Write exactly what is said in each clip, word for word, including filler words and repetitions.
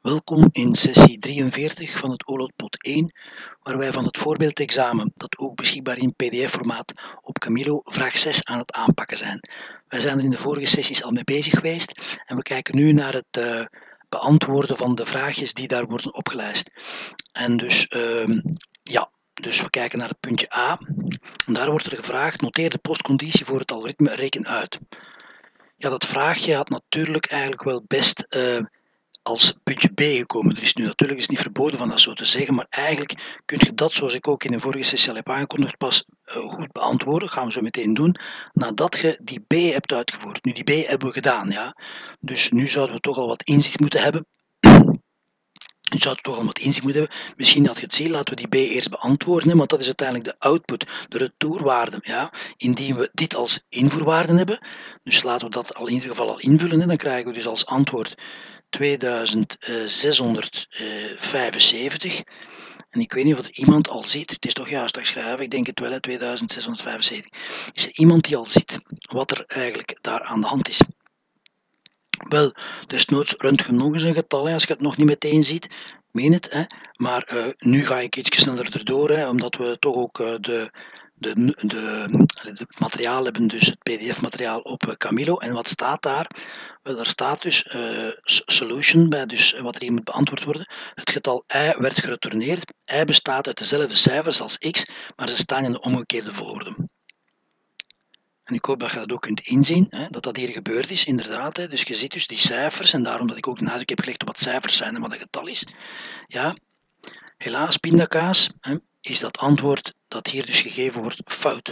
Welkom in sessie drieënveertig van het O L O T Pot één, waar wij van het voorbeeldexamen, dat ook beschikbaar in P D F-formaat op Camilo, vraag zes aan het aanpakken zijn. Wij zijn er in de vorige sessies al mee bezig geweest en we kijken nu naar het uh, beantwoorden van de vraagjes die daar worden opgelijst. En dus, uh, ja, dus we kijken naar het puntje A. En daar wordt er gevraagd, noteer de postconditie voor het algoritme reken uit. Ja, dat vraagje had natuurlijk eigenlijk wel best uh, als puntje B gekomen. Er is nu natuurlijk is niet verboden van dat zo te zeggen, maar eigenlijk kun je dat, zoals ik ook in de vorige sessie al heb aangekondigd, pas uh, goed beantwoorden. Dat gaan we zo meteen doen, nadat je die B hebt uitgevoerd. Nu, die B hebben we gedaan, ja. Dus nu zouden we toch al wat inzicht moeten hebben. Je zou toch al wat inzicht moeten hebben. Misschien dat je het ziet, laten we die B eerst beantwoorden, hè, want dat is uiteindelijk de output, de retourwaarde. Ja, indien we dit als invoerwaarde hebben, dus laten we dat al in ieder geval al invullen, hè, dan krijgen we dus als antwoord tweeduizend zeshonderdvijfenzeventig. En ik weet niet of er iemand al ziet, het is toch juist dat ik schrijf, ik denk het wel, tweeduizend zeshonderdvijfenzeventig. Is er iemand die al ziet wat er eigenlijk daar aan de hand is? Wel, desnoods röntgen nog eens een getal, hè, als je het nog niet meteen ziet. Ik meen het, hè. Maar uh, nu ga ik iets sneller erdoor, hè, omdat we toch ook uh, de, de, de, de materiaal hebben, dus het P D F-materiaal op Camilo. En wat staat daar? Wel, daar staat dus uh, solution bij, dus wat er hier moet beantwoord worden. Het getal y werd geretourneerd. Y bestaat uit dezelfde cijfers als x, maar ze staan in de omgekeerde volgorde. En ik hoop dat je dat ook kunt inzien, hè, dat dat hier gebeurd is, inderdaad. Hè. Dus je ziet dus die cijfers, en daarom dat ik ook de nadruk heb gelegd op wat cijfers zijn en wat een getal is. Ja, helaas, pindakaas, hè, is dat antwoord dat hier dus gegeven wordt fout.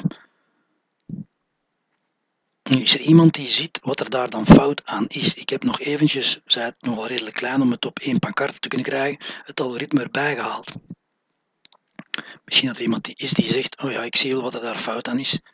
Nu is er iemand die ziet wat er daar dan fout aan is. Ik heb nog eventjes, zij het nogal redelijk klein om het op één pancarte te kunnen krijgen, het algoritme erbij gehaald. Misschien dat er iemand die is die zegt, oh ja, ik zie wel wat er daar fout aan is.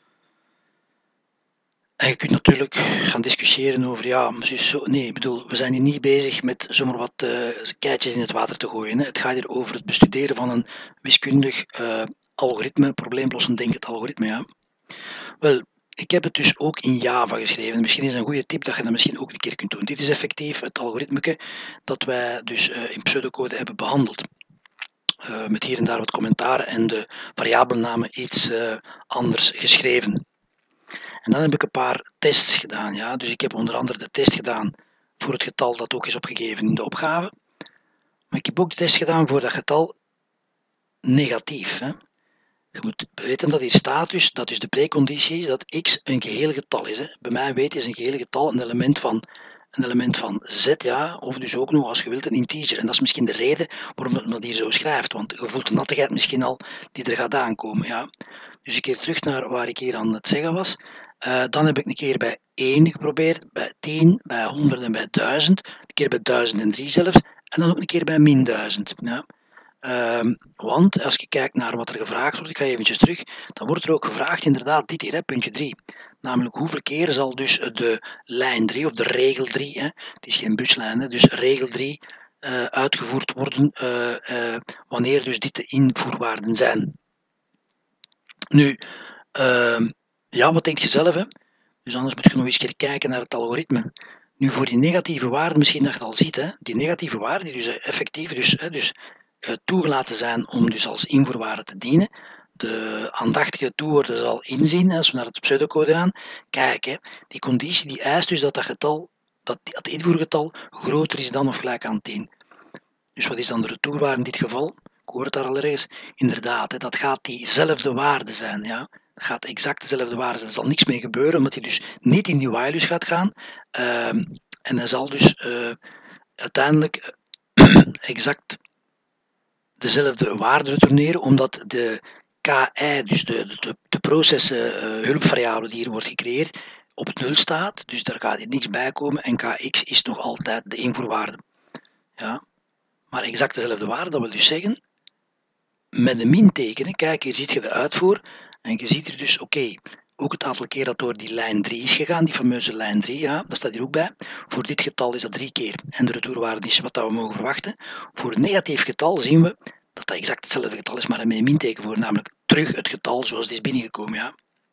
En je kunt natuurlijk gaan discussiëren over, ja, zo, nee, ik bedoel, we zijn hier niet bezig met zomaar wat uh, keitjes in het water te gooien. Hè. Het gaat hier over het bestuderen van een wiskundig uh, algoritme, probleemlossend denkend algoritme. Ja. Wel, ik heb het dus ook in Java geschreven. Misschien is het een goede tip dat je dat misschien ook een keer kunt doen. Dit is effectief het algoritme dat wij dus uh, in pseudocode hebben behandeld. Uh, met hier en daar wat commentaren en de variabelnamen iets uh, anders geschreven. En dan heb ik een paar tests gedaan. Ja? Dus ik heb onder andere de test gedaan voor het getal dat ook is opgegeven in de opgave. Maar ik heb ook de test gedaan voor dat getal negatief. Hè? Je moet weten dat hier staat dus, dat dus de preconditie is dat x een geheel getal is. Hè? Bij mij weet is een geheel getal een element van, een element van z, ja? Of dus ook nog als je wilt een integer. En dat is misschien de reden waarom het dat hier zo schrijft. Want je voelt de nattigheid misschien al die er gaat aankomen. Ja? Dus een keer terug naar waar ik hier aan het zeggen was. Uh, dan heb ik een keer bij één geprobeerd, bij tien, bij honderd en bij duizend, een keer bij duizend en drie zelfs, en dan ook een keer bij min duizend. Ja. Uh, want als je kijkt naar wat er gevraagd wordt, ik ga eventjes terug, dan wordt er ook gevraagd inderdaad dit hier, hè, puntje drie. Namelijk hoeveel keer zal dus de lijn drie of de regel drie, hè, het is geen buslijn, hè, dus regel drie uh, uitgevoerd worden uh, uh, wanneer dus dit de invoerwaarden zijn. Nu, uh, ja, wat denk je zelf, hè? Dus anders moet je nog eens kijken naar het algoritme. Nu, voor die negatieve waarden, misschien dat je het al ziet, hè? Die negatieve waarden die dus effectief dus, hè, dus, uh, toegelaten zijn om dus als invoerwaarde te dienen. De aandachtige toehoorder zal inzien, als we naar het pseudocode gaan, kijk, hè, die conditie die eist dus dat dat getal, dat het invoergetal groter is dan of gelijk aan tien. Dus wat is dan de retourwaarde in dit geval? Ik hoor het daar al ergens. Inderdaad, hè, dat gaat diezelfde waarde zijn, ja. Dat gaat exact dezelfde waarde zijn. Er zal niks mee gebeuren, omdat hij dus niet in die while gaat gaan. Uh, en hij zal dus uh, uiteindelijk uh, exact dezelfde waarde retourneren, omdat de K I, dus de, de, de processen uh, hulpvariabele die hier wordt gecreëerd, op nul staat. Dus daar gaat niks bij komen. En Kx is nog altijd de invoerwaarde. Ja. Maar exact dezelfde waarde, dat wil dus zeggen, met een minteken, kijk, hier ziet je de uitvoer, en je ziet er dus, oké, okay, ook het aantal keer dat door die lijn drie is gegaan, die fameuze lijn drie, ja, dat staat hier ook bij. Voor dit getal is dat drie keer, en de retourwaarde is wat we mogen verwachten. Voor een negatief getal zien we dat dat exact hetzelfde getal is, maar met een minteken voor, namelijk terug het getal zoals het is binnengekomen, ja.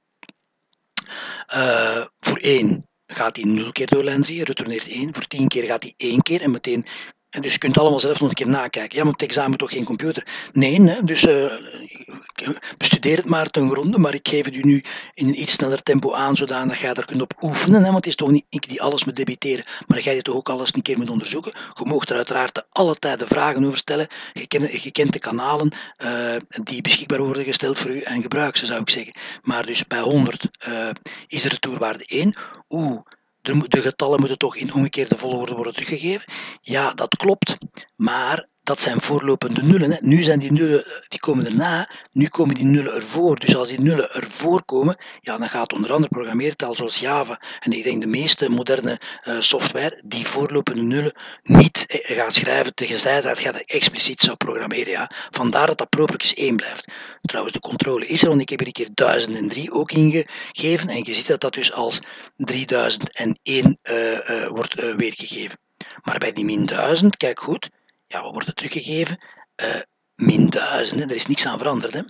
Uh, voor één gaat hij nul keer door lijn drie, retourneert één, voor tien keer gaat hij één keer, en meteen En dus je kunt allemaal zelf nog een keer nakijken. Ja, maar op het examen toch geen computer? Nee, hè? Dus uh, bestudeer het maar ten gronde, maar ik geef het u nu in een iets sneller tempo aan, zodat je daar kunt op oefenen. Hè? Want het is toch niet ik die alles moet debiteren, maar jij je toch ook alles een keer moet onderzoeken. Je mag er uiteraard alle tijden vragen over stellen. Je kent, je kent de kanalen uh, die beschikbaar worden gesteld voor u en gebruik ze, zou ik zeggen. Maar dus bij honderd uh, is de retourwaarde één. Oeh. De, de getallen moeten toch in omgekeerde volgorde worden teruggegeven. Ja, dat klopt, maar dat zijn voorlopende nullen. Hè. Nu zijn die nullen, die komen erna, nu komen die nullen ervoor. Dus als die nullen ervoor komen, ja, dan gaat onder andere programmeertaal zoals Java en ik denk de meeste moderne uh, software die voorlopende nullen niet eh, gaan schrijven tegenzij dat je dat expliciet zou programmeren. Ja. Vandaar dat dat propertjes één blijft. Trouwens, de controle is er, want ik heb er een keer duizend drie ook ingegeven en je ziet dat dat dus als drieduizend één uh, uh, wordt uh, weergegeven. Maar bij die min duizend, kijk goed, ja, wat wordt er teruggegeven? Uh, min duizend, hè? Er is niks aan veranderd. Hè?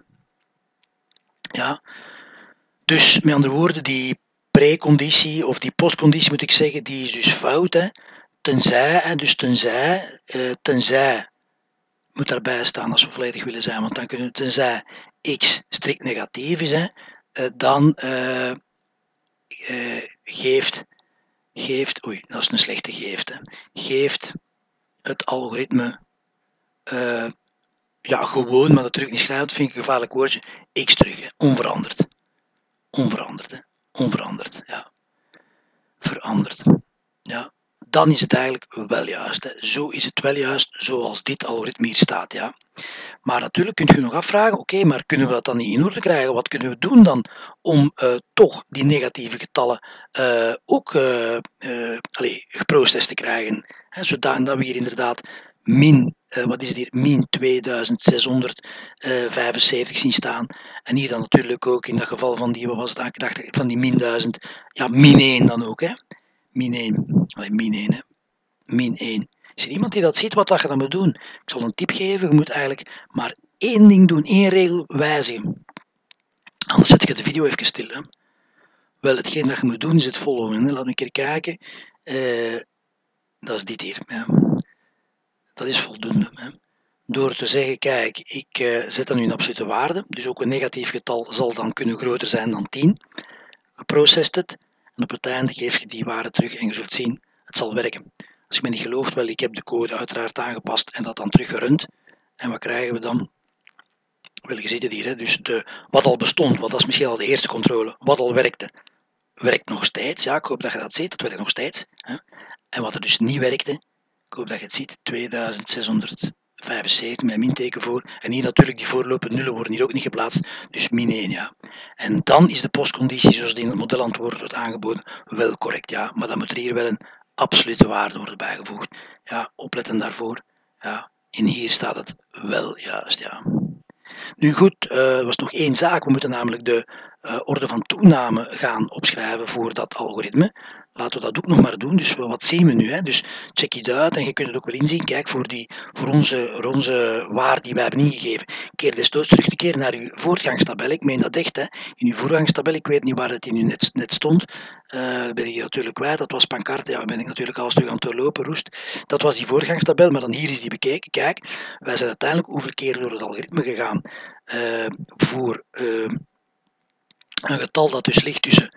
Ja. Dus met andere woorden, die preconditie of die postconditie moet ik zeggen, die is dus fout. Hè? Tenzij, hè? Dus tenzij, uh, tenzij moet daarbij staan als we volledig willen zijn, want dan kunnen we tenzij x strikt negatief is, hè? Uh, dan uh, uh, geeft, geeft, oei, dat is een slechte geeft, hè? Geeft het algoritme uh, ja, gewoon, maar dat terug niet schrijven, vind ik een gevaarlijk woordje, x terug, hè. Onveranderd. Onveranderd, hè. Onveranderd, ja. Veranderd. Ja. Dan is het eigenlijk wel juist. Hè. Zo is het wel juist, zoals dit algoritme hier staat, ja. Maar natuurlijk kunt u nog afvragen, oké, okay, maar kunnen we dat dan niet in orde krijgen? Wat kunnen we doen dan om uh, toch die negatieve getallen uh, ook uh, uh, allez, geprocessed te krijgen? Hè, zodat we hier inderdaad min, uh, wat is het hier, min tweeduizend zeshonderdvijfenzeventig zien staan. En hier dan natuurlijk ook in dat geval van die, wat was het eigenlijk, van die min duizend, ja, min één dan ook, hè. Min één, allez, min één, hè. Min één. Is er iemand die dat ziet wat dat je dan moet doen? Ik zal een tip geven, je moet eigenlijk maar één ding doen, één regel wijzigen. Anders zet je de video even stil. Hè. Wel, hetgeen dat je moet doen is het volgende. Laat me een keer kijken. Uh, dat is dit hier. Ja. Dat is voldoende. Hè. Door te zeggen, kijk, ik uh, zet dan nu een absolute waarde. Dus ook een negatief getal zal dan kunnen groter zijn dan tien. Je processt het. En op het einde geef je die waarde terug en je zult zien, het zal werken. Als je me niet gelooft, wel, ik heb de code uiteraard aangepast en dat dan teruggerund. En wat krijgen we dan? Wel, je ziet het hier, hè? Dus de, wat al bestond, want dat is misschien al de eerste controle, wat al werkte, werkt nog steeds. Ja, ik hoop dat je dat ziet, dat werkt nog steeds. Hè? En wat er dus niet werkte, ik hoop dat je het ziet, tweeduizend zeshonderdvijfenzeventig met minteken voor. En hier natuurlijk, die voorlopende nullen worden hier ook niet geplaatst, dus min één, ja. En dan is de postconditie, zoals die in het modelantwoord wordt aangeboden, wel correct, ja. Maar dan moet er hier wel een absolute waarde worden bijgevoegd. Ja, opletten daarvoor. Ja, en hier staat het wel juist, ja. Nu goed, uh, er was nog één zaak. We moeten namelijk de uh, orde van toename gaan opschrijven voor dat algoritme. Laten we dat ook nog maar doen. Dus wat zien we nu? Hè? Dus check het uit en je kunt het ook wel inzien. Kijk, voor, die, voor onze, voor onze waarde die wij hebben ingegeven, keer desnoods terug te keren naar uw voortgangstabel. Ik meen dat echt, hè? In uw voortgangstabel, ik weet niet waar het in uw net, net stond. Uh, ben ik natuurlijk kwijt. Dat was pancarte. Ja, ben ik natuurlijk alles terug aan het doorlopen, roest. Dat was die voortgangstabel, maar dan hier is die bekeken. Kijk, wij zijn uiteindelijk hoeveel keer door het algoritme gegaan uh, voor uh, een getal dat dus ligt tussen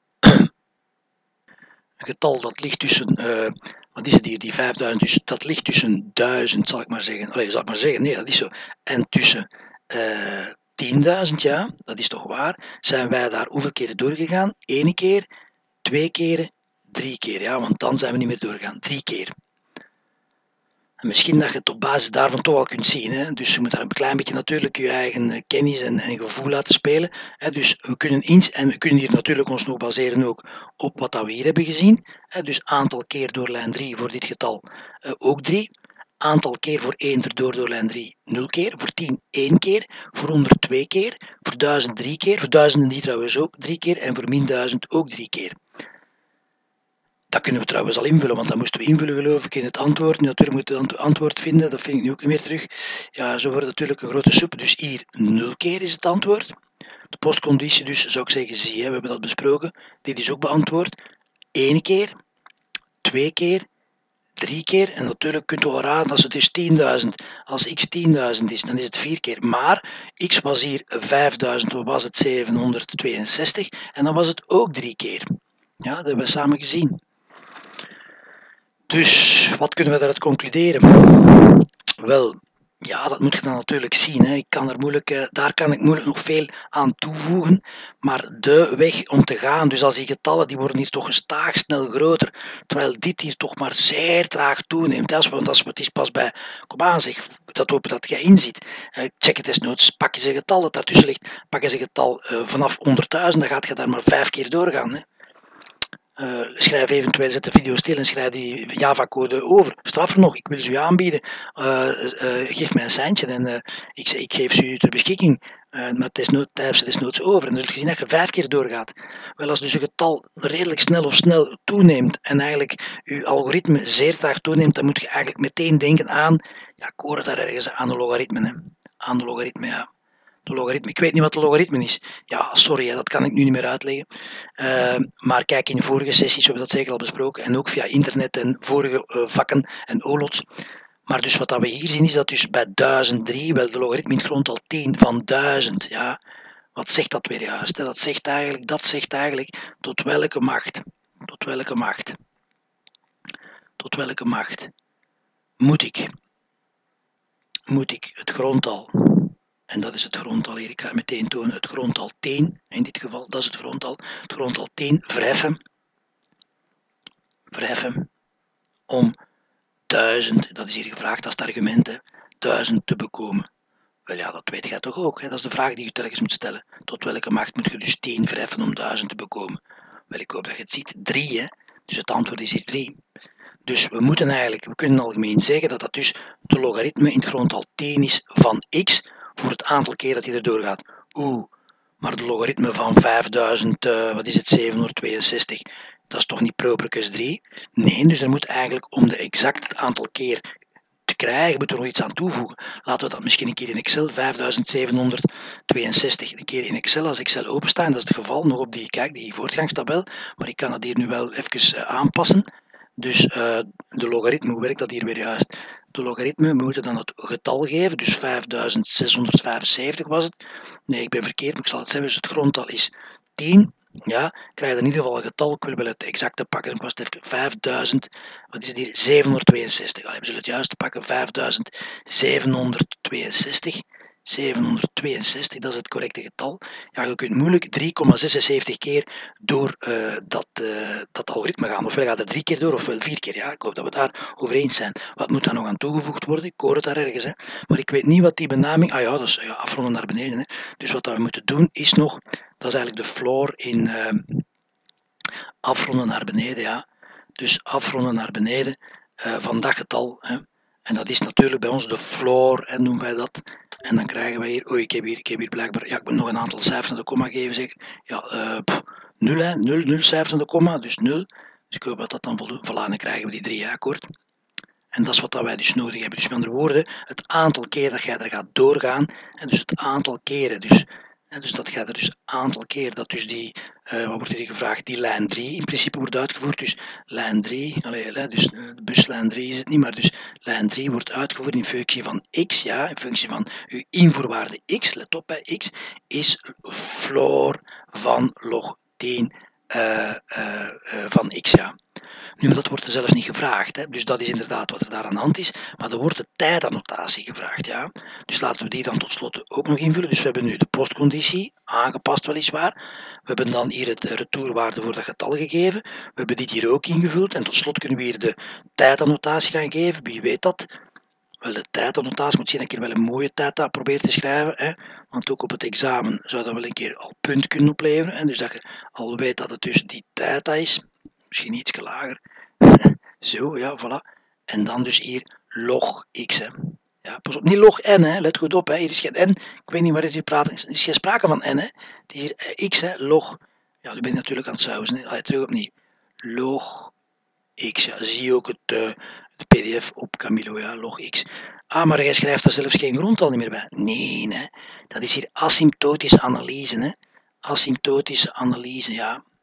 een getal dat ligt tussen, uh, wat is het hier, die vijfduizend, dus dat ligt tussen duizend, zal ik maar zeggen, allee, zal ik maar zeggen, nee, dat is zo, en tussen uh, tienduizend, ja, dat is toch waar, zijn wij daar hoeveel keren doorgegaan? Eén keer, twee keren, drie keer, ja, want dan zijn we niet meer doorgegaan, drie keer. En misschien dat je het op basis daarvan toch al kunt zien. Hè? Dus je moet daar een klein beetje natuurlijk je eigen kennis en, en gevoel laten spelen. Hè? Dus we kunnen ins en we kunnen hier natuurlijk ons nog baseren ook op wat dat we hier hebben gezien. Hè? Dus aantal keer door lijn drie voor dit getal uh, ook drie. Aantal keer voor één erdoor door lijn drie nul keer. Voor tien één keer. Voor honderd twee keer. Voor duizend drie keer. Voor duizenden die trouwens ook drie keer. En voor min duizend ook drie keer. Dat kunnen we trouwens al invullen, want dat moesten we invullen geloof ik in het antwoord. Nu natuurlijk moeten we het antwoord vinden, dat vind ik nu ook niet meer terug. Ja, zo wordt het natuurlijk een grote soep. Dus hier nul keer is het antwoord. De postconditie dus, zou ik zeggen, zie je, we hebben dat besproken. Dit is ook beantwoord. één keer, twee keer, drie keer. En natuurlijk kunt u wel raden, als het is tienduizend, als x tienduizend is, dan is het vier keer. Maar x was hier vijfduizend, wat was het zevenhonderdtweeënzestig. En dan was het ook drie keer. Ja, dat hebben we samen gezien. Dus wat kunnen we daaruit concluderen? Wel, ja, dat moet je dan natuurlijk zien. Hè. Ik kan er moeilijk, daar kan ik moeilijk nog veel aan toevoegen. Maar de weg om te gaan, dus als die getallen, die worden hier toch gestaag snel groter. Terwijl dit hier toch maar zeer traag toeneemt. Dat is, dat is, het is pas bij, kom aan zeg, dat hoop dat jij inziet. Check het desnoods, pak je een getal dat daartussen ligt. Pak je een getal uh, vanaf honderdduizend, dan gaat je daar maar vijf keer doorgaan. Hè. Uh, schrijf eventueel, zet de video stil en schrijf die Java-code over. Straf er nog, ik wil ze u aanbieden. Uh, uh, geef mij een seintje en uh, ik, ik geef ze u ter beschikking. Uh, maar desnoods, type ze desnoods over. En dan zul je zien dat je vijf keer doorgaat. Wel, als dus een getal redelijk snel of snel toeneemt en eigenlijk uw algoritme zeer traag toeneemt, dan moet je eigenlijk meteen denken aan, ja, ik hoor het daar ergens, aan de logaritme. Hè. Aan de logaritme, ja. De logaritme. Ik weet niet wat de logaritme is. Ja, sorry, dat kan ik nu niet meer uitleggen. Uh, maar kijk in de vorige sessies, we hebben dat zeker al besproken. En ook via internet en vorige uh, vakken en O L O T. Maar dus wat we hier zien is dat dus bij duizend drie, wel de logaritme in het grondtal tien van duizend. Ja, wat zegt dat weer juist? Hè? Dat zegt eigenlijk, dat zegt eigenlijk tot welke macht? Tot welke macht? Tot welke macht moet ik? Moet ik het grondtal? En dat is het grondtal hier, ik ga het meteen tonen, het grondtal tien, in dit geval, dat is het grondtal, het grondtal tien verheffen, verheffen om duizend, dat is hier gevraagd als het argument, hè, duizend te bekomen. Wel ja, dat weet jij toch ook, hè? Dat is de vraag die je telkens moet stellen. Tot welke macht moet je dus tien verheffen om duizend te bekomen? Wel, ik hoop dat je het ziet, drie, hè? Dus het antwoord is hier drie. Dus we moeten eigenlijk, we kunnen algemeen zeggen dat dat dus de logaritme in het grondtal tien is van x, voor het aantal keer dat hij erdoor gaat. Oeh, maar de logaritme van vijfduizend, uh, wat is het, zevenhonderdtweeënzestig, dat is toch niet propercus drie? Nee, dus er moet eigenlijk om de exact aantal keer te krijgen, moeten we nog iets aan toevoegen. Laten we dat misschien een keer in Excel, vijfduizend zevenhonderdtweeënzestig, een keer in Excel, als Excel openstaan, dat is het geval, nog op die, kijk, die voortgangstabel, maar ik kan dat hier nu wel even uh, aanpassen. Dus uh, de logaritme, hoe werkt dat hier weer juist? De logaritme, we moeten dan het getal geven, dus vijfduizend zeshonderdvijfenzeventig was het. Nee, ik ben verkeerd, maar ik zal het zeggen, dus het grondtal is tien. Ja, krijg je in ieder geval een getal, ik wil wel het exacte pakken, ik was het even vijfduizend, wat is het hier, zevenhonderdtweeënzestig. Allee, we zullen het juiste pakken, vijfduizend zevenhonderdtweeënzestig. zevenhonderdtweeënzestig, dat is het correcte getal. Ja, je kunt moeilijk drie komma zesenzeventig keer door uh, dat, uh, dat algoritme gaan. Ofwel gaat het drie keer door, ofwel vier keer. Ja, ik hoop dat we daar over eens zijn. Wat moet daar nog aan toegevoegd worden? Ik hoor het daar ergens, hè. Maar ik weet niet wat die benaming... Ah ja, dat is ja, afronden naar beneden, hè. Dus wat we moeten doen is nog... Dat is eigenlijk de floor in uh, afronden naar beneden, ja. Dus afronden naar beneden uh, van dat getal, hè. En dat is natuurlijk bij ons de floor, en noemen wij dat. En dan krijgen wij hier, oh ik heb hier, ik heb hier blijkbaar, ja ik moet nog een aantal cijfers aan de komma geven zeker. Ja, uh, pff, nul hè, nul, nul cijfers aan de komma, dus nul. Dus ik hoop dat dat dan voldoet, voilà, dan krijgen we die drie akkoord. En dat is wat wij dus nodig hebben. Dus met andere woorden, het aantal keer dat jij er gaat doorgaan, en dus het aantal keren, dus, en dus dat gaat er dus een aantal keer, dat dus die, uh, wat wordt hier gevraagd, die lijn drie in principe wordt uitgevoerd. Dus lijn drie, allee, dus de buslijn drie is het niet, maar dus lijn drie wordt uitgevoerd in functie van x, ja, in functie van uw invoerwaarde x, let op bij x, is floor van log tien uh, uh, uh, van x, ja. Nu, maar dat wordt er zelfs niet gevraagd, hè. Dus dat is inderdaad wat er daar aan de hand is, maar er wordt de tijdannotatie gevraagd, ja. Dus laten we die dan tot slot ook nog invullen. Dus we hebben nu de postconditie, aangepast weliswaar. We hebben dan hier het retourwaarde voor dat getal gegeven. We hebben dit hier ook ingevuld en tot slot kunnen we hier de tijdannotatie gaan geven. Wie weet dat? Wel, de tijdannotatie moet zien dat ik hier wel een mooie tijd probeer te schrijven, hè. Want ook op het examen zou dat wel een keer al punt kunnen opleveren, hè. Dus dat je al weet dat het dus die tijd is. Misschien iets lager. Zo, ja, voilà. En dan dus hier log x. Hè. Ja, pas op, niet log n, hè. Let goed op, hè. Hier is geen n. Ik weet niet waar is hier praten. Er is geen sprake van n, hè. Het is hier x, hè. Log. Ja, nu ben ik natuurlijk aan het sausen. Allee, terug opnieuw. Log x. Ja, zie je ook het, uh, de P D F op Camilo, ja, log x. Ah, maar jij schrijft er zelfs geen grondtal niet meer bij. Nee, hè. Dat is hier asymptotische analyse, hè. Asymptotische analyse, ja.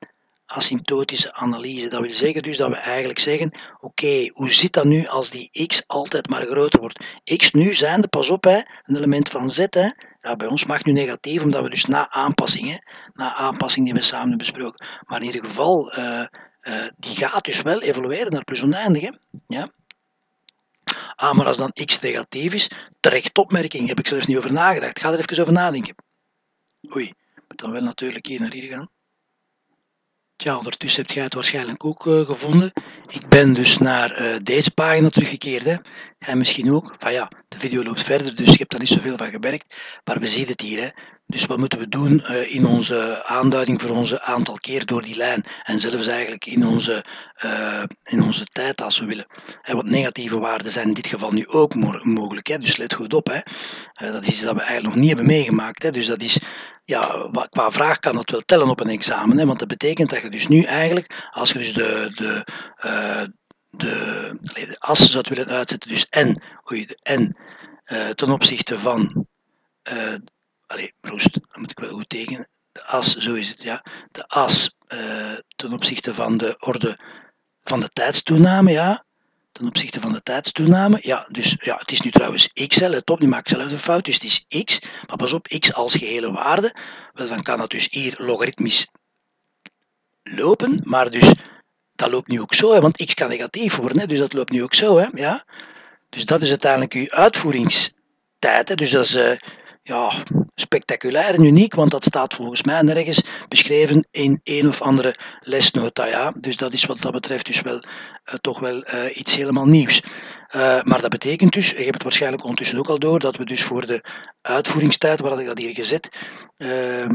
asymptotische analyse. Dat wil zeggen dus dat we eigenlijk zeggen, oké, okay, hoe zit dat nu als die x altijd maar groter wordt? X nu zijnde, pas op, hè, een element van z, hè, ja, bij ons mag nu negatief, omdat we dus na aanpassing, hè, na aanpassing die we samen hebben besproken, maar in ieder geval, uh, uh, die gaat dus wel evolueren naar plus oneindig, hè, ja. Ah, maar als dan x negatief is, terecht opmerking, heb ik zelfs niet over nagedacht. Ga er even over nadenken. Oei, ik moet dan wel natuurlijk hier naar hier gaan. Tja, ondertussen hebt jij het waarschijnlijk ook uh, gevonden. Ik ben dus naar uh, deze pagina teruggekeerd. Hè. Jij misschien ook. Van ja, de video loopt verder, dus ik heb daar niet zoveel van gemerkt. Maar we zien het hier. Hè. Dus wat moeten we doen uh, in onze aanduiding voor onze aantal keer door die lijn. En zelfs eigenlijk in onze, uh, in onze tijd als we willen. Hè, want negatieve waarden zijn in dit geval nu ook mogelijk. Hè. Dus let goed op. Hè. Uh, dat is iets dat we eigenlijk nog niet hebben meegemaakt. Hè. Dus dat is... Ja, qua vraag kan dat wel tellen op een examen, hè, want dat betekent dat je dus nu eigenlijk, als je dus de, de, uh, de, de as zou willen uitzetten, dus n, oei, de n uh, ten opzichte van, uh, allez, roest, dat moet ik wel goed tekenen, de as, zo is het, ja, de as uh, ten opzichte van de orde van de tijdstoename, ja, ten opzichte van de tijdstoename. Ja, dus ja, het is nu trouwens x, hè, let op, nu maak ik zelf een fout, dus het is x, maar pas op, x als gehele waarde, wel, dan kan dat dus hier logaritmisch lopen, maar dus dat loopt nu ook zo, hè, want x kan negatief worden, hè, dus dat loopt nu ook zo, hè, ja. Dus dat is uiteindelijk uw uitvoeringstijd, hè, dus dat is uh, ja, spectaculair en uniek, want dat staat volgens mij nergens beschreven in een of andere lesnota, ja. Dus dat is wat dat betreft dus wel uh, toch wel uh, iets helemaal nieuws. Uh, maar dat betekent dus, je hebt het waarschijnlijk ondertussen ook al door, dat we dus voor de uitvoeringstijd, waar had ik dat hier gezet, uh,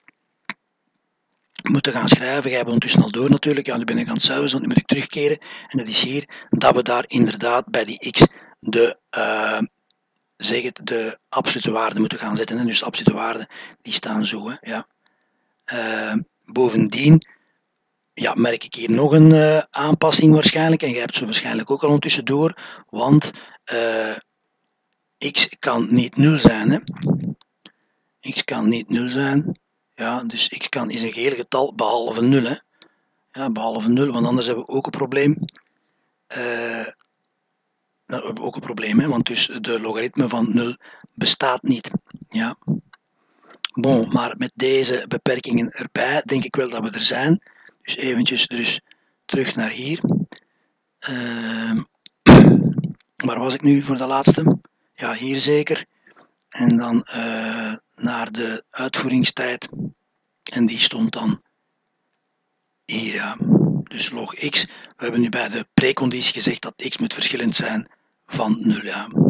moeten gaan schrijven. Jij hebt ondertussen al door natuurlijk, ja, nu ben ik aan het zuizen, want nu moet ik terugkeren. En dat is hier, dat we daar inderdaad bij die x de... Uh, zeg het, de absolute waarden moeten gaan zetten. En dus de absolute waarden die staan zo. Hè, ja. Uh, bovendien ja, merk ik hier nog een uh, aanpassing waarschijnlijk. En jij hebt ze waarschijnlijk ook al ondertussen door. Want uh, x kan niet nul zijn. Hè. X kan niet nul zijn. Ja, dus x kan is een geheel getal behalve nul. Hè. Ja, behalve nul, want anders hebben we ook een probleem. Uh, Nou, we hebben ook een probleem, hè, want dus de logaritme van nul bestaat niet. Ja. Bon, maar met deze beperkingen erbij denk ik wel dat we er zijn. Dus eventjes dus terug naar hier. Uh, waar was ik nu voor de laatste? Ja, hier zeker. En dan uh, naar de uitvoeringstijd. En die stond dan hier, ja. Dus log x. We hebben nu bij de preconditie gezegd dat x moet verschillend zijn van nul, ja.